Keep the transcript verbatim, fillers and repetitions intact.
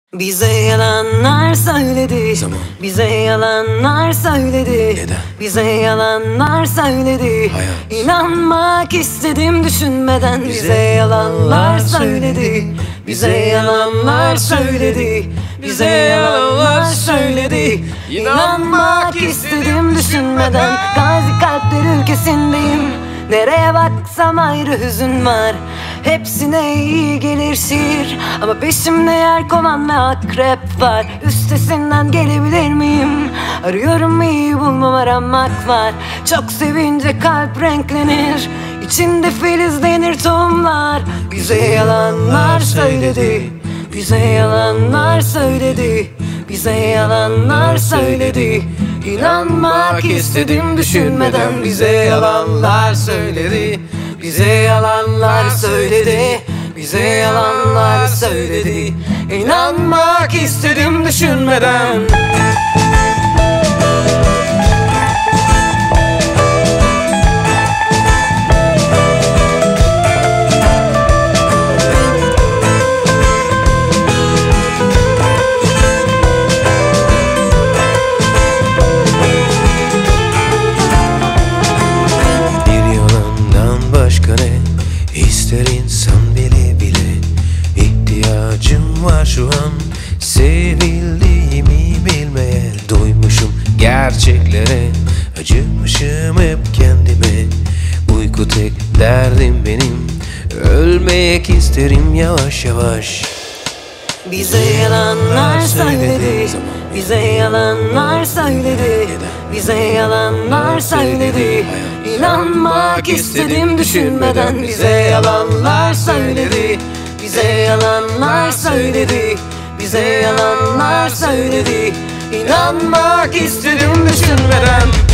Bize yalanlar söyledi, Zaman. bize yalanlar söyledi. Neden? Bize yalanlar söyledi. Hayat. İnanmak istedim düşünmeden. Bize Bize yalanlar yalanlar söyledi, söyledi. bize yalanlar söyledi. Bize yalanlar söyledi. İnanmak istedim düşünmeden. Gazi kalpler ülkesindeyim. Nereye baksam ayrı hüzün var. Hepsine iyi gelir şiir, ama peşimde yer kovan ve akrep var. Üstesinden gelebilir miyim? Arıyorum, iyi bulmam, aramak var. Çok sevince kalp renklenir, İçinde filizlenir tohumlar. Bize yalanlar söyledi, bize yalanlar söyledi. Bize yalanlar söyledi. İnanmak istedim düşünmeden. Bize yalanlar söyledi, bize yalanlar söyledi. Bize yalanlar söyledi. İnanmak istedim düşünmeden. Başka ne ister insan bile bile. İhtiyacım var şu an sevildiğimi bilmeye. Doymuşum gerçeklere, acımışım hep kendime. Uyku tek derdim benim, ölmek isterim yavaş yavaş. Bize yalanlar söyledi, bize yalanlar söyledi. Bize yalanlar söyledi. İnanmak istedim düşünmeden. Bize yalanlar söyledi, bize yalanlar söyledi. Bize yalanlar söyledi. İnanmak istedim düşünmeden.